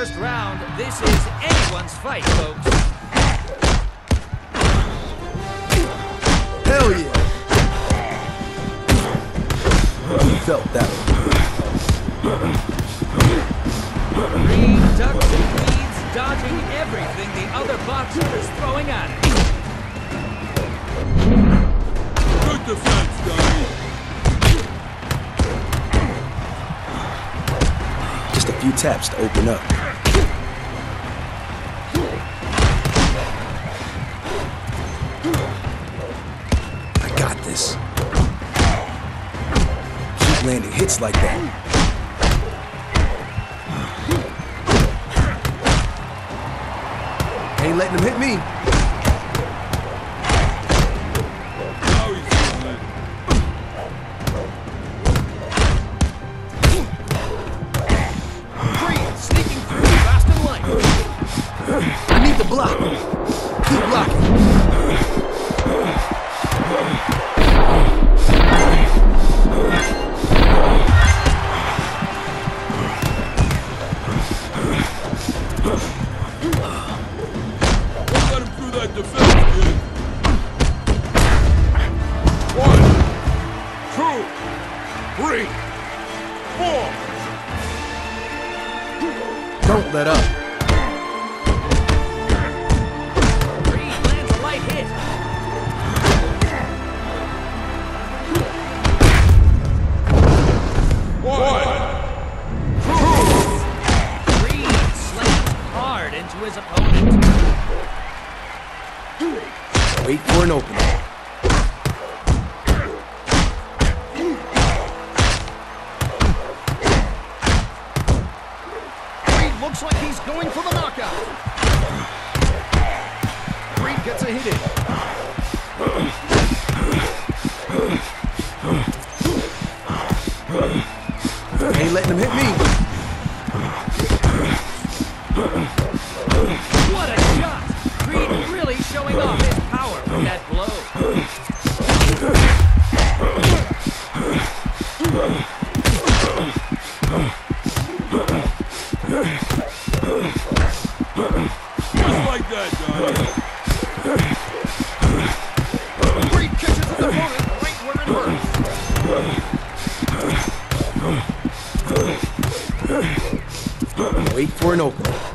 first round, this is anyone's fight, folks. Hell yeah! You felt that one. Reed ducks and weaves, dodging everything the other boxer is throwing at him. Good defense, Donnie. Just a few taps to open up. I got this. Keep landing hits like that. Ain't letting him hit me. Now he's doing it. Reed sneaking through fast and light. I need to block. Keep blocking. Don't let him through that defense, kid. 1, 2, 3, 4. Don't let up. Reed lands a light hit. Reed slams hard into his opponent. Wait for an opening. Reed looks like he's going for the knockout. Reed gets a hit in. Ain't letting him hit me. What a shot! Reed really showing off his power with that blow. Just like that, Donnie. Reed catches his opponent right where it hurts. Wait for an opening.